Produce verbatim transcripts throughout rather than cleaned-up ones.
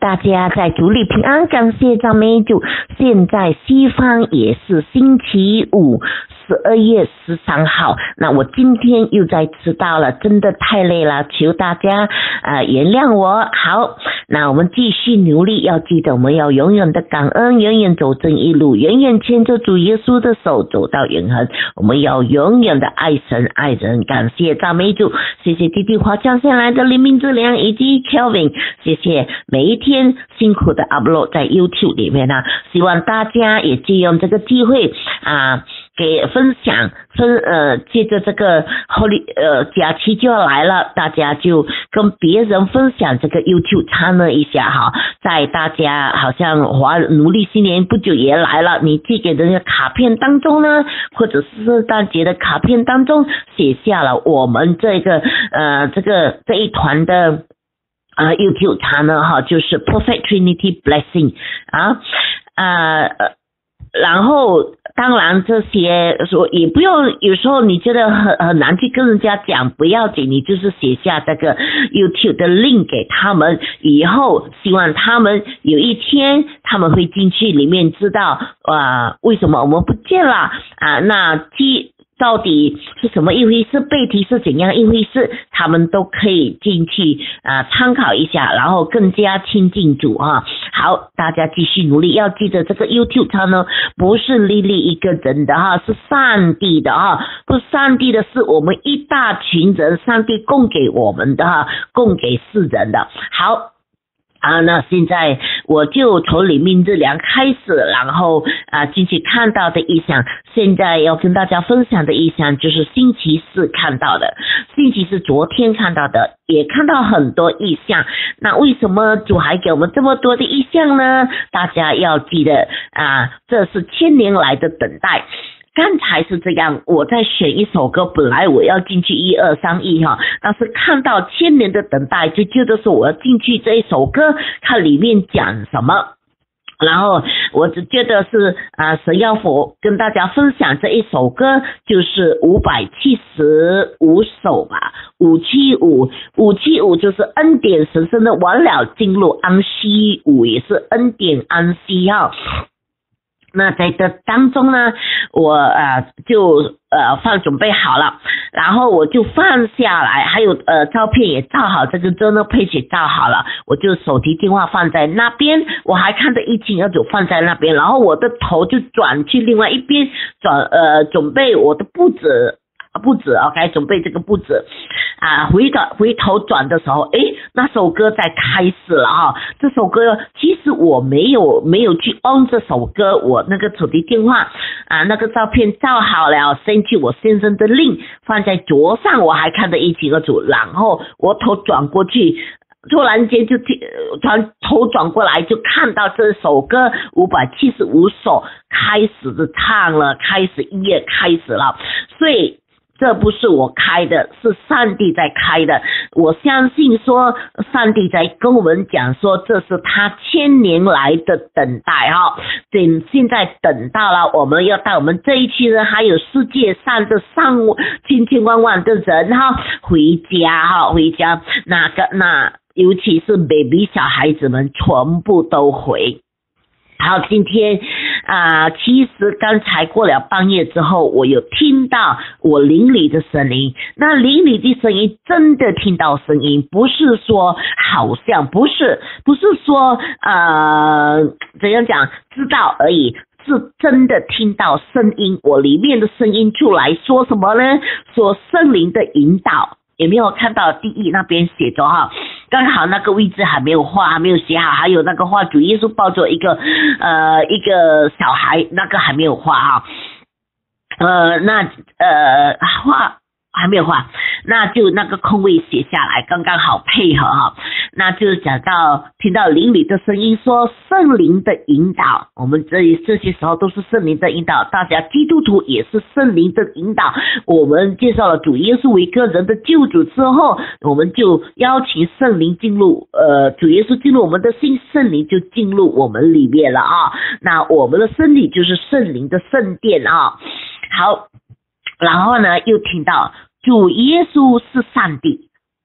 大家在主里平安，感谢赞美主。现在西方也是星期五，十二月十三号。那我今天又在迟到了，真的太累了，求大家呃原谅我。好，那我们继续努力，要记得我们要永远的感恩，永远走正一路，永远牵着主耶稣的手走到永恒。我们要永远的爱神爱人，感谢赞美主。谢谢弟弟华降下来的黎明之良以及 Kelvin， 谢谢每一天辛苦的 upload 在 YouTube 里面呢，希望大家也借用这个机会啊，给分享分呃，借着这个 Holy 呃假期就要来了，大家就跟别人分享这个 YouTube channel 一下哈。在大家好像华农历新年不久也来了，你寄给人家卡片当中呢，或者是圣诞节的卡片当中写下了我们这个呃这个这一团的啊、呃、YouTube channel 哈，就是 Perfect Trinity Blessing 啊呃然后当然这些说也不用，有时候你觉得很很难去跟人家讲，不要紧，你就是写下这个 YouTube 的 link 给他们，以后希望他们有一天他们会进去里面知道呃为什么我们不见了啊，那即到底是什么一回事，背题是怎样一回事，他们都可以进去啊、呃、参考一下，然后更加亲近主啊。好，大家继续努力，要记得这个 YouTube 它呢不是莉莉一个人的哈，是上帝的哈，不是上帝的，是我们一大群人，上帝供给我们的哈，供给世人的。好啊，那现在我就从黎明之良开始，然后啊进去看到的异象，现在要跟大家分享的异象就是星期四看到的，星期四昨天看到的，也看到很多异象。那为什么主还给我们这么多的异象呢？大家要记得啊，这是千年来的等待。刚才是这样，我在选一首歌，本来我要进去一二三一哈，但是看到千年的等待，就觉得说我要进去这一首歌，看里面讲什么。然后我只觉得是啊、呃，神要我跟大家分享这一首歌，就是五百七十五首吧，五七五，五七五就是恩典神圣的完了，进入安息，五也是恩典安息哈。那在这当中呢，我呃就呃放准备好了，然后我就放下来，还有呃照片也照好，这个 journal page 也照好了，我就手提电话放在那边，我还看得一清二楚放在那边，然后我的头就转去另外一边，转呃准备我的布置。布置 OK 准备这个布置啊，回头回头转的时候，诶，那首歌在开始了哈。这首歌其实我没有没有去 on 这首歌，我那个手提电话啊，那个照片照好了 send 去我先生的 link 放在桌上，我还看得一清二楚，然后我头转过去，突然间就转头转过来就看到这首歌五百七十五首开始的唱了，开始音乐开始了，所以这不是我开的，是上帝在开的。我相信说上帝在跟我们讲说，这是他千年来的等待哈。等现在等到了，我们要带我们这一群人，还有世界上的上千千万万的人哈回家哈，回家那个那尤其是 baby 小孩子们全部都回。好，今天啊、呃，其实刚才过了半夜之后，我有听到我灵里的声音。那灵里的声音真的听到声音，不是说好像，不是不是说呃怎样讲知道而已，是真的听到声音。我里面的声音出来说什么呢？说圣灵的引导。有没有看到第一那边写着哈？刚好那个位置还没有画，还没有写好，还有那个画主耶稣抱着一个呃一个小孩，那个还没有画哈。呃，那呃画还没有画，那就那个空位写下来，刚刚好配合哈。那就讲到听到灵里的声音说圣灵的引导，我们这这些时候都是圣灵的引导，大家基督徒也是圣灵的引导。我们介绍了主耶稣为个人的救主之后，我们就邀请圣灵进入呃主耶稣进入我们的心，圣灵就进入我们里面了啊。那我们的身体就是圣灵的圣殿啊。好，然后呢又听到主耶稣是上帝，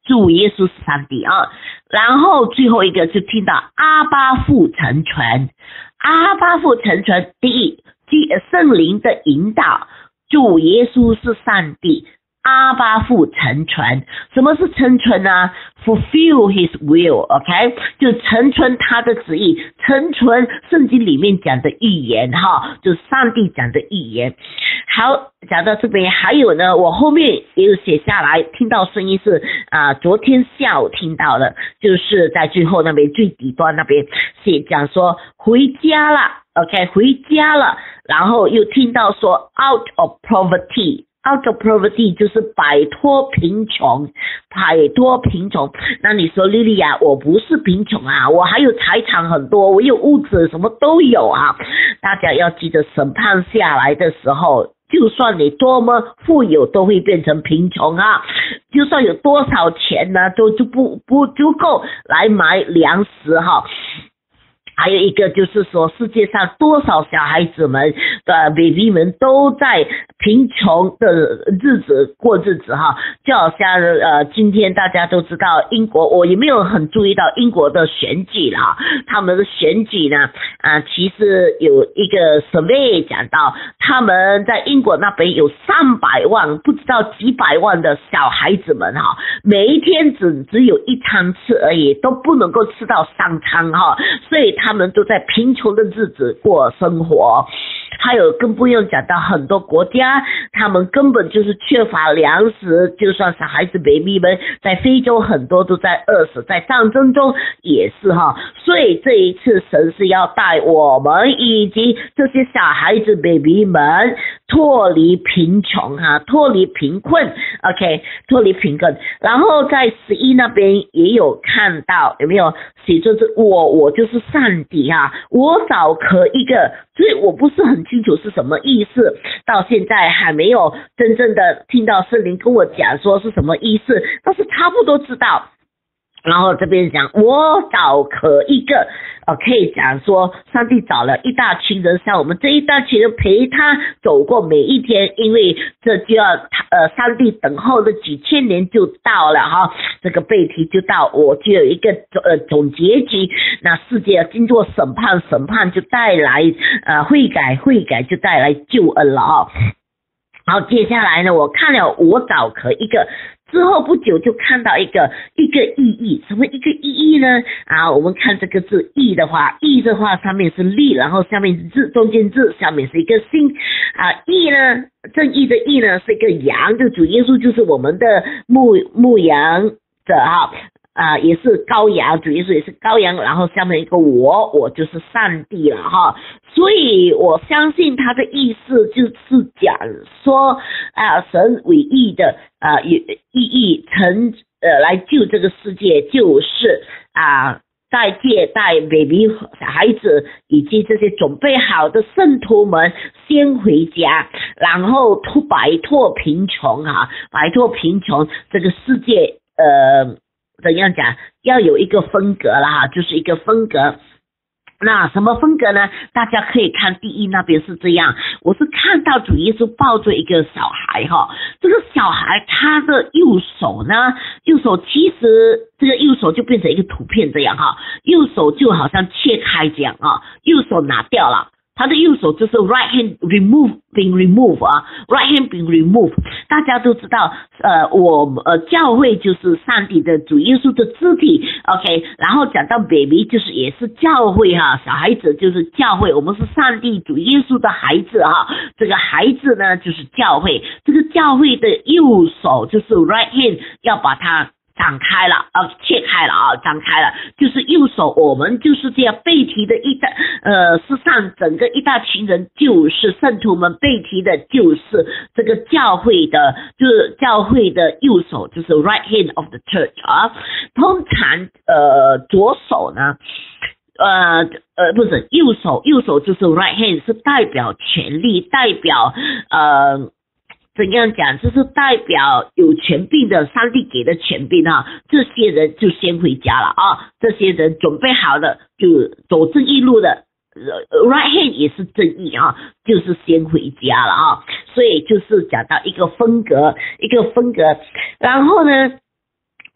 主耶稣是上帝啊。然后最后一个就听到阿爸父成全，阿爸父成全，第一，圣灵的引导，主耶稣是上帝，阿爸父成全。什么是成全呢？ fulfill his will， OK， 就成全他的旨意，成全圣经里面讲的预言哈，就是上帝讲的预言。好，讲到这边还有呢，我后面也有写下来，听到声音是啊、呃，昨天下午听到的，就是在最后那边最底端那边写讲说回家了 ，OK， 回家了，然后又听到说 out of poverty。Out of poverty 就是摆脱贫穷，摆脱贫穷。那你说莉莉亚，我不是贫穷啊，我还有财产很多，我有物质，什么都有啊。大家要记得，审判下来的时候，就算你多么富有，都会变成贫穷啊。就算有多少钱呢，都就不不足够来买粮食哈。还有一个就是说，世界上多少小孩子们的 baby 们都在贫穷的日子过日子哈，就好像呃，今天大家都知道英国，我也没有很注意到英国的选举啦，他们的选举呢，啊、呃，其实有一个 survey 讲到，他们在英国那边有三百万，不知道几百万的小孩子们哈，每一天只只有一餐吃而已，都不能够吃到三餐哈，所以他们都在贫穷的日子过生活。还有更不用讲到很多国家，他们根本就是缺乏粮食，就算小孩子 baby 们在非洲很多都在饿死，在战争中也是哈。所以这一次神是要带我们以及这些小孩子 baby 们脱离贫穷哈，脱离贫困 OK， 脱离贫困。然后在十一那边也有看到，有没有写作是我我就是上帝哈，我找可一个，所以我不是很清楚是什么意思，到现在还没有真正的听到圣灵跟我讲说是什么意思，但是差不多知道。然后这边讲我找可一个，呃，可以讲说上帝找了一大群人，像我们这一大群人陪他走过每一天，因为这就要呃上帝等候的几千年就到了哈，这个背题就到，我就有一个呃总结局，那世界经过审判，审判就带来呃悔改，悔改就带来救恩了啊。好，接下来呢，我看了我找可一个。之后不久就看到一个一个意义，什么一个意义呢？啊，我们看这个字义的话，义的话上面是立，然后下面是字，中间字下面是一个心啊。义呢，正义的义呢是一个羊，就主耶稣就是我们的牧牧羊者哈。啊、呃，也是羔羊，主耶稣也是羔羊，然后下面一个我，我就是上帝了哈，所以我相信他的意思就是讲说啊、呃，神伟义的啊意义成呃来救这个世界，就是啊、呃、在借带 baby 小孩子以及这些准备好的圣徒们先回家，然后脱摆脱贫穷啊，摆脱贫穷，这个世界呃。怎样讲？要有一个分隔了哈，就是一个分隔。那什么分隔呢？大家可以看第一那边是这样，我是看到主耶稣抱着一个小孩哈，这个小孩他的右手呢，右手其实这个右手就变成一个图片这样哈，右手就好像切开这样啊，右手拿掉了。他的右手就是 right hand remove being remove 啊 right hand being remove， 大家都知道呃我呃教会就是上帝的主耶稣的肢体 OK， 然后讲到 baby 就是也是教会哈，小孩子就是教会，我们是上帝主耶稣的孩子哈，这个孩子呢就是教会，这个教会的右手就是 right hand 要把它展开了啊，切开了啊，展开了，就是右手，我们就是这样背提的一大呃，事实上整个一大群人就是圣徒们背提的，就是这个教会的，就是教会的右手，就是 right hand of the church 啊。通常呃左手呢，呃呃不是右手，右手就是 right hand 是代表权力，代表呃。怎样讲，就是代表有权柄的，上帝给的权柄啊，这些人就先回家了啊，这些人准备好了就走正义路的 right hand 也是正义啊，就是先回家了啊，所以就是讲到一个分隔，一个分隔，然后呢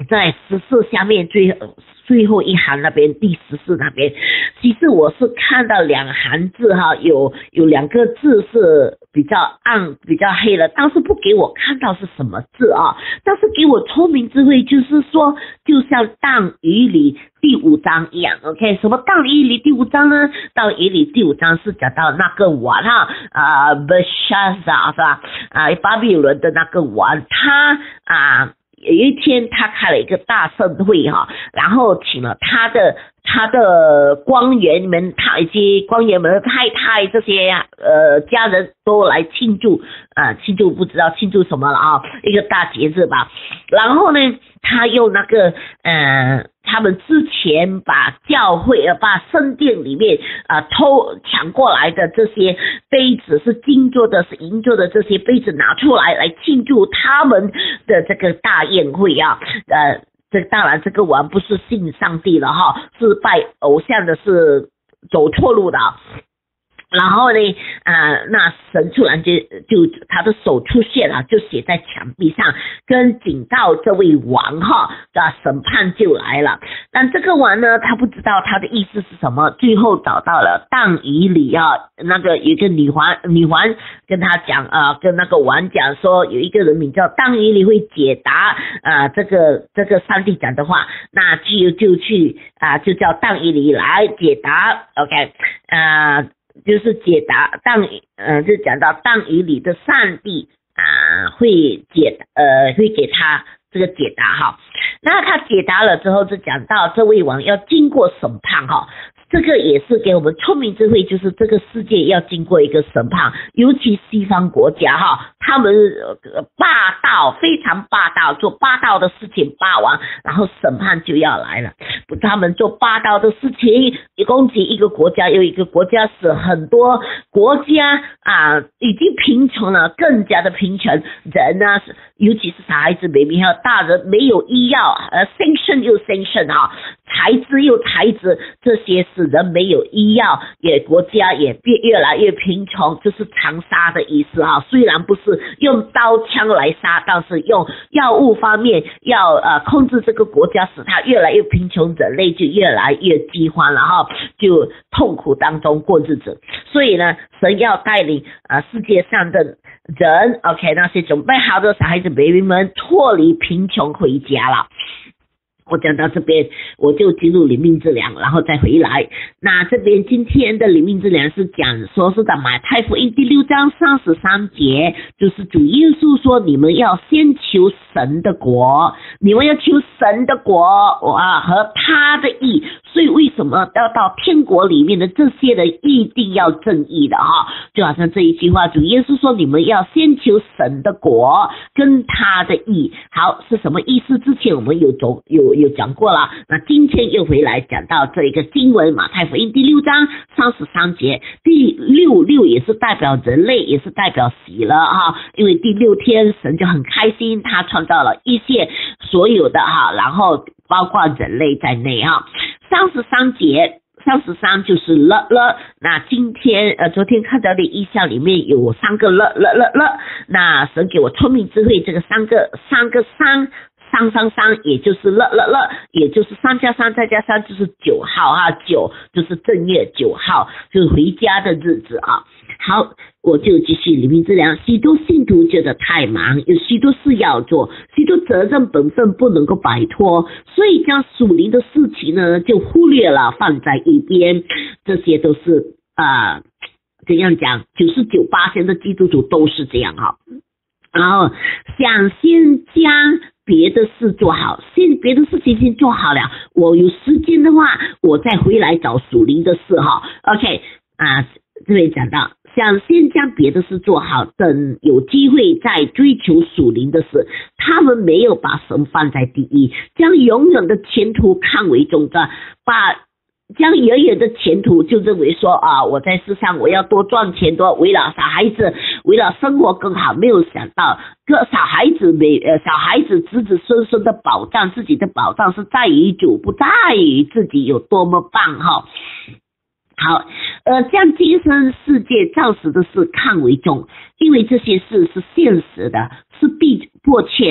在十四下面最最后一行那边，第十四那边，其实我是看到两行字哈，有有两个字是比较暗比较黑了，但是不给我看到是什么字啊，但是给我聪明智慧，就是说就像但以理第五章一样 ，OK， 什么但以理第五章呢？但以理第五章是讲到那个王哈啊 Belshazzar 是吧？啊巴比伦的那个王，他啊。有一天他开了一个大盛会哈，然后请了他的他的官员们，他以及官员们的太太这些呃家人都来庆祝啊、呃、庆祝不知道庆祝什么了啊，一个大节日吧。然后呢，他用那个呃他们之前把教会呃把圣殿里面啊、呃、偷抢过来的这些杯子，是金做的是银做的这些杯子拿出来来庆祝他们的这个大宴会啊，呃这当然这个王不是信上帝了哈，是拜偶像的，是走错路的。然后呢，呃，那神突然间就他的手出现了，就写在墙壁上，跟警告这位王哈，的审判就来了。但这个王呢，他不知道他的意思是什么，最后找到了但以理啊，那个有一个女皇，女皇跟他讲啊、呃，跟那个王讲说，有一个人名叫但以理会解答啊、呃，这个这个上帝讲的话，那就就去啊、呃，就叫但以理来解答 ，OK， 啊、呃。就是解答但呃就讲到但以理的上帝啊、呃、会解呃会给他这个解答哈，那他解答了之后就讲到这位王要经过审判哈，这个也是给我们聪明智慧，就是这个世界要经过一个审判，尤其西方国家哈，他们霸道非常霸道，做霸道的事情霸王，然后审判就要来了。他们做霸道的事情，攻击一个国家又一个国家，使很多国家啊已经贫穷了，更加的贫穷，人啊，尤其是小孩子、baby 还有大人没有医药，呃 sanction 又 sanction 啊，财资又财资，这些使人没有医药，也国家也变越来越贫穷，就是长杀的意思啊。虽然不是用刀枪来杀，但是用药物方面要呃控制这个国家，使它越来越贫穷，人类就越来越饥荒了哈，就痛苦当中过日子。所以呢，神要带领呃世界上的人 ，OK， 那些准备好的小孩子 baby 们脱离贫穷回家了。我讲到这边，我就进入灵命之粮，然后再回来。那这边今天的灵命之粮是讲说是在马太福音第六章三十三节，就是主耶稣说你们要先求神的国，你们要求神的国啊和他的义。所以为什么要到天国里面的这些人一定要正义的哈？就好像这一句话，主耶稣说你们要先求神的国跟他的义。好，是什么意思？之前我们有走有有讲过了，那今天又回来讲到这一个经文，马太福音第六章三十三节，第六六也是代表人类，也是代表喜乐哈，因为第六天神就很开心，他创造了一切所有的哈，然后包括人类在内哈。三十三节，三十三就是了了。那今天呃，昨天看到的意象里面有三个了了了了。那神给我聪明智慧，这个三个三个三三三三，也就是了了了，也就是三加三再加三就是九号啊，九就是正月九号，就是回家的日子啊。好，我就继续灵命之粮。许多信徒觉得太忙，有许多事要做，许多责任本分不能够摆脱，所以将属灵的事情呢就忽略了，放在一边。这些都是啊、呃，怎样讲？九十九巴仙的基督徒都是这样哈。然后想先将别的事做好，先别的事情先做好了，我有时间的话，我再回来找属灵的事哈。OK 啊、呃，这边讲到。想先将别的事做好，等有机会再追求属灵的事。他们没有把神放在第一，将永远的前途看为重要，把将远远的前途就认为说啊，我在世上我要多赚钱，多为了小孩子，为了生活更好，没有想到个小孩子没呃小孩子子子孙孙的保障，自己的保障是在于主，不在于自己有多么棒哈。好，呃，将今生世界暂时的事看为重，因为这些事是现实的，是必迫切的，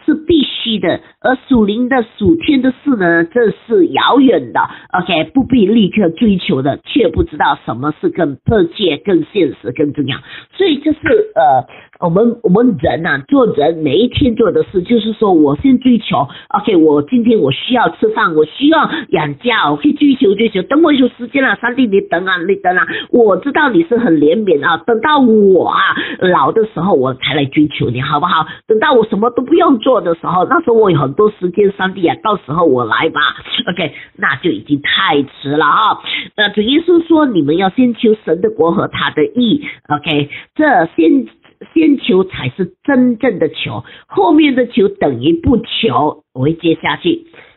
是必须的，而属灵的属天的事呢，这是遥远的 OK 不必立刻追求的，却不知道什么是更迫切更现实更重要。所以这是呃我们我们人啊做人每一天做的事，就是说我先追求 OK 我今天我需要吃饭，我需要养家，我可以追求追求，等我有时间了，上帝你等啊你等啊，我知道你是很怜悯啊，等到我啊老的时候我才来追求你好不好？等到我什么都不用做的时候，那时候我有很多时间，上帝啊到时候我来吧 OK 那就已经太迟了啊。那主耶稣说你们要先求神的国和他的义 OK 这先先求才是真正的求，后面的求等于不求。我会接下去